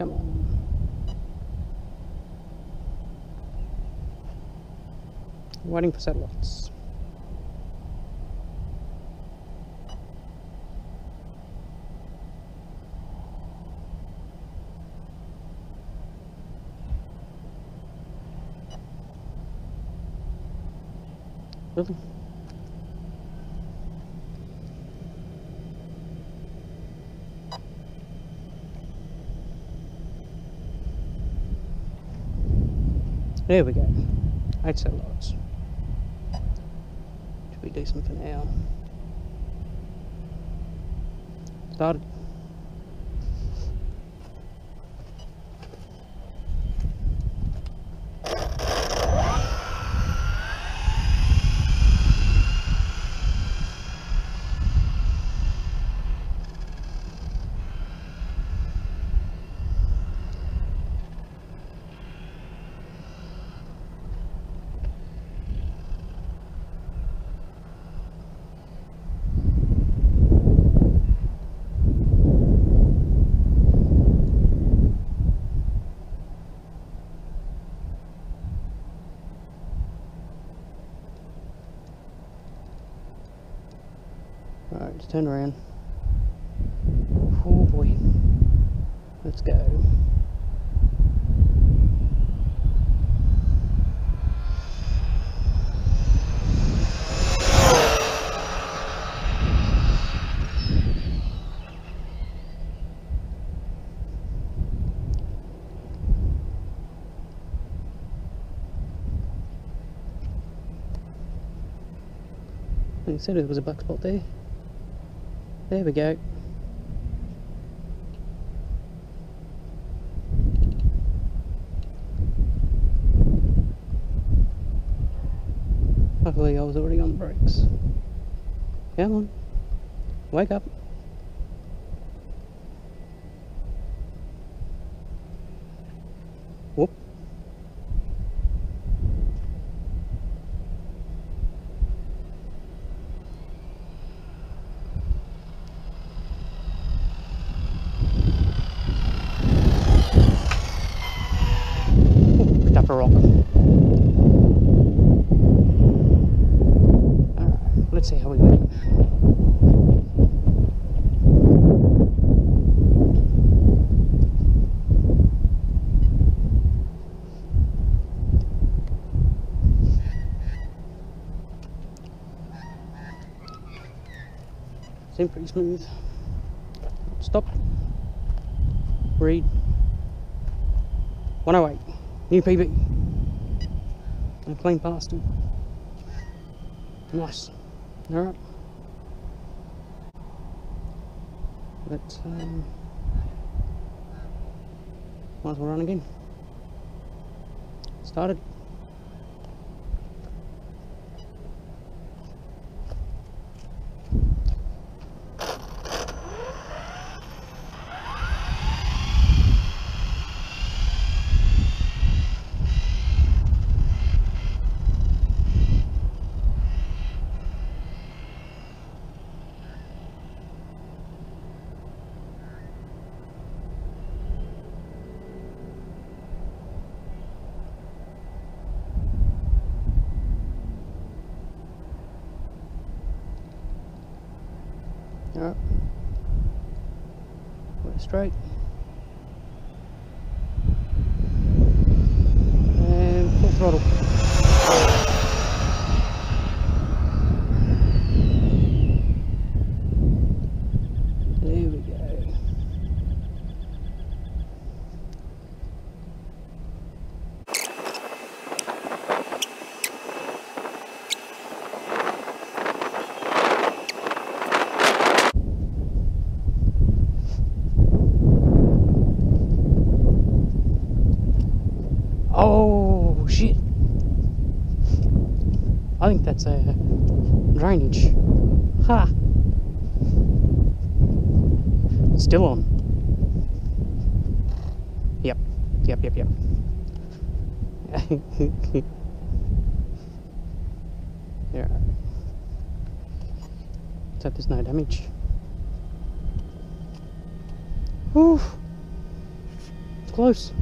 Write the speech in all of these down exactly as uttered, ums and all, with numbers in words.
Come on. Waiting for satellites. Really? There we go. Eight satellites. Should be decent for now. Started. Alright, just turn around. Oh boy. Let's go. You said there was a black spot there. There we go. Luckily I was already on the brakes. Come on. Wake up. Whoop. Up a rock. Alright, let's see how we go. Seems pretty smooth. Stop. Read. one oh eight. New P B. And clean past him. Nice. Alright. Let's um might as well run again. Started. Alright. We're straight. And full throttle. There we go. Oh shit! I think that's a drainage. Ha! Still on. Yep, yep, yep, yep. Yeah. Let's hope there's no damage. Whew. close.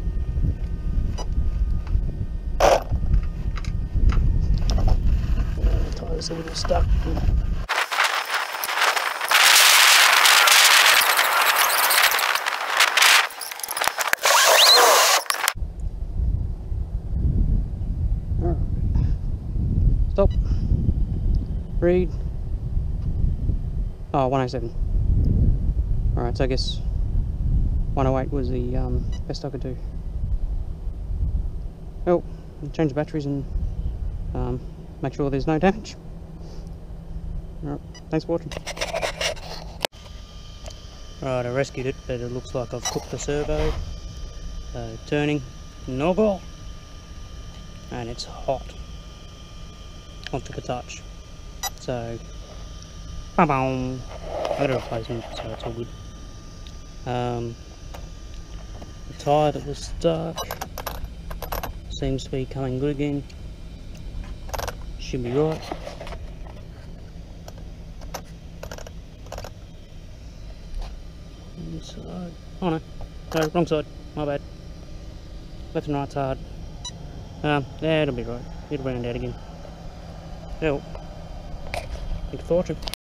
The tire's a little stuck. Alright. Stop. Read. Oh, one oh seven. Alright, so I guess one oh eight was the um, best I could do. Oh, change the batteries and um, make sure there's no damage. Alright, thanks for watching. Alright, I rescued it, but it looks like I've cooked the servo. So, turning, no, and it's hot. Hot to the touch. So, ba-boom. I got a replacement, so it's all good. Um, the tyre that was stuck seems to be coming good again. Should be right. Inside. Oh no, no, wrong side. My bad. Left and right's hard. Um, yeah, it'll be right. It'll round out again. Yeah. Thank you for watching.